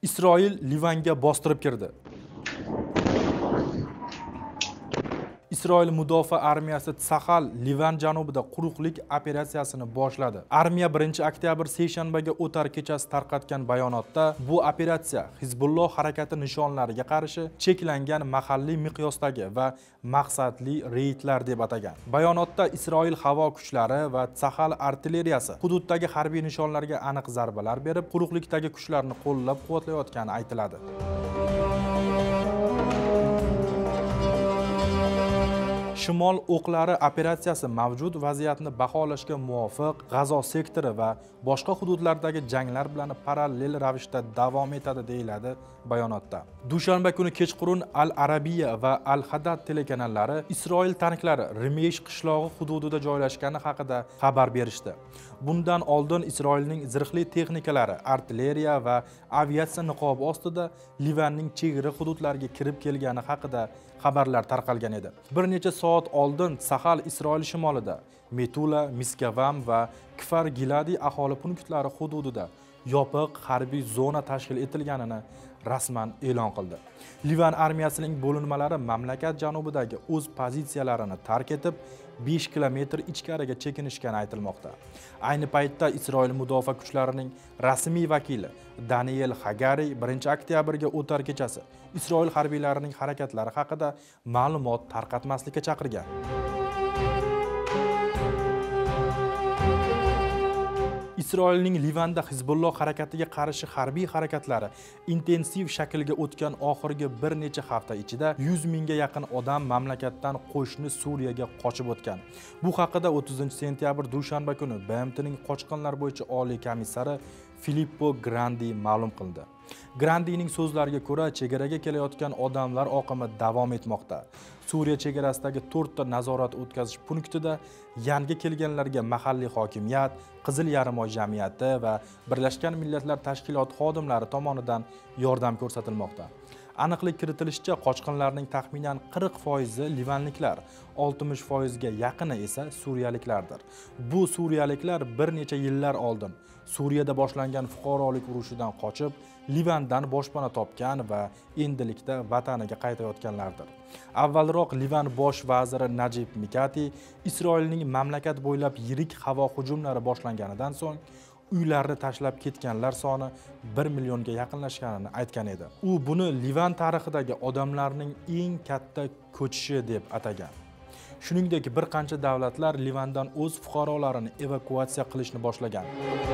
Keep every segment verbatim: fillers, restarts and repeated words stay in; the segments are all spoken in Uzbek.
Isroil Livanga bostirib kirdi. Isroil mudofaa armiyasi Tsahal Livan janubida quruqlik operatsiyasini boshladi. Armiya birinchi oktyabr seshanbaga o'tar kechasi tarqatgan bayonotda bu operatsiya Hizbulloh harakati nishonlariga qarshi cheklangan mahalliy miqyosdagi va maqsadli reydlar deb atagan. Bayonotda Isroil havo kuchlari va Tsahal artilleriyasi hududdagi harbiy nishonlarga aniq zarbalar berib, quruqlikdagi kuchlarni qo'llab-quvvatlayotgani aytiladi. Shimol o'qlari operatsiyasi mavjud vaziyatni baholashga muvofiq G'azo sektori va boshqa hududlardagi janglar bilan parallel ravishda davom etadi deyiladi bayonotda. Dushanba kuni kechqurun Al Arabiya va Al Hadad telekanallari Isroil tanklari Rimesh qishlog'i hududida joylashgani haqida xabar berishdi. Bundan oldin Isroilning zirhli texnikalari, artilleriya va aviatsiya niqobi ostida Livanning chegara hududlariga kirib kelgani haqida xabarlar tarqalgan edi. Bir necha soat oldin Sahal Isroil shimolida Metula, Miskavam va Kfar Giladi aholi punktlari hududida yopiq harbiy zona tashkil etilganini rasman e'lon qildi. Livan armiyasining bo'linmalari mamlakat janubidagi o'z pozitsiyalarini tark etib, besh kilometr ichkariga chekinishgani aytilmoqda. Ayni paytda Isroil mudofaa kuchlarining rasmiy vakili Daniel Hagari birinchi oktyabrga o'tar kechasi Isroil harbiylarining harakatlari haqida ma'lumot tarqatmaslikka chaqirgan. Isroilning Livanda Hizbulloh harakatiga qarshi harbiy harakatlari intensiv shaklga o'tgan oxirgi bir necha hafta ichida yuz mingga yaqin odam mamlakatdan qo'shni Suriyaga qochib o'tgan. Bu haqida o'ttizinchi sentyabr dushanba kuni B M T'ning qochqinlar bo'yicha oliy komissari Filippo Grandi ma'lum qildi. Grandining so'zlariga ko'ra, chegaraga kelayotgan odamlar oqimi davom etmoqda. Suriya chegarasidagi to'rtta nazorat o'tkazish punktida yangi kelganlarga mahalliy hokimiyat, Qizil yarim-oy jamiyati va Birlashgan Millatlar Tashkiloti xodimlari tomonidan yordam ko'rsatilmoqda. Aniqlik kiritilishicha, qochqinlarning taxminan qirq foizi livanliklar, oltmish foizga yaqini esa suriyaliklardir. Bu suriyaliklar bir necha yillar oldin Suriyada boshlangan fuqarolik urushidan qochib, Livandan boshpana topgan va endilikda vataniga qaytayotganlardir. Avvalroq Livan bosh vaziri Najib Mikati Isroilning mamlakat bo'ylab yirik havo hujumlari boshlanganidan so'ng uylarni tashlab ketganlar soni bir millionga yaqinlashganini aytgan edi. U buni Livan tarixidagi odamlarning eng katta ko'chishi deb atagan. Shuningdek, bir qancha davlatlar Livandan o'z fuqarolarini evakuatsiya qilishni boshlagan.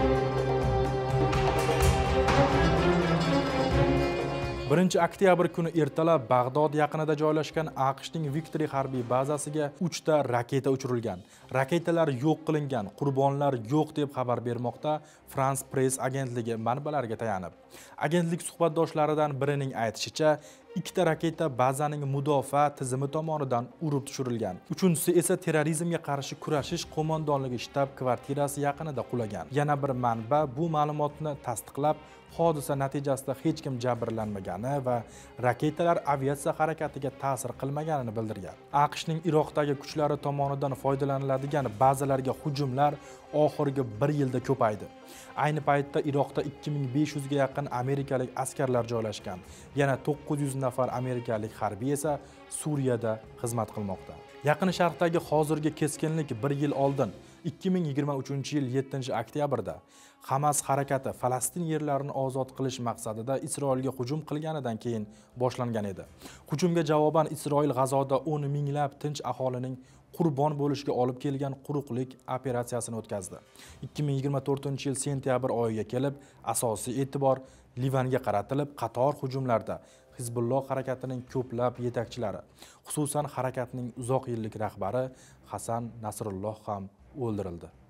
birinchi oktyabr kuni ertalab Bag'dod yaqinida joylashgan AQShning Victory harbiy bazasiga uchta raketa uchirilgan. Raketalar yo'q qilingan, qurbonlar yo'q deb xabar bermoqda France Press agentligi manbalariga tayanib. Agentlik suhbatdoshlaridan birining aytishicha, ikkita raketa bazaning mudofaa tizimi tomonidan urib tushirilgan. Uchinchisi esa terrorizmga qarshi kurashish qo'mondonligi shtab-kvartirasi yaqinida qulagan. Yana bir manba bu ma'lumotni tasdiqlab, hodisa natijasida hech kim jabrlanmagani va raketalar aviatsiya harakatiga ta'sir qilmaganini bildirgan. AQShning Iroqdagi kuchlari tomonidan foydalaniladigan bazalarga hujumlar oxirgi bir yilda ko'paydi. Ayni paytda Iroqda ikki ming besh yuzga yaqin amerikalik askarlar joylashgan. Yana to'qqiz yuz nafar amerikalik harbiy esa Suriyada xizmat qilmoqda. Yaqin Sharqdagi hozirgi keskinlik bir yil oldin, ikki ming yigirma uchinchi yil yettinchi oktyabrda Hamas harakati Falastin yerlarini ozod qilish maqsadida Isroilga hujum qilganidan keyin boshlangan edi. Hujumga javoban Isroil G'azoda o'n minglab tinch aholining qurbon bo'lishga olib kelgan quruqlik operatsiyasini o'tkazdi. ikki ming yigirma to'rtinchi yil sentyabr oyiga kelib, asosiy e'tibor Livanga qaratilib, qator hujumlarda Hizbulloh harakatining ko'plab yetakchilari, xususan harakatning uzoq yillik rahbari Hasan Nasrulloh ham o'ldirildi.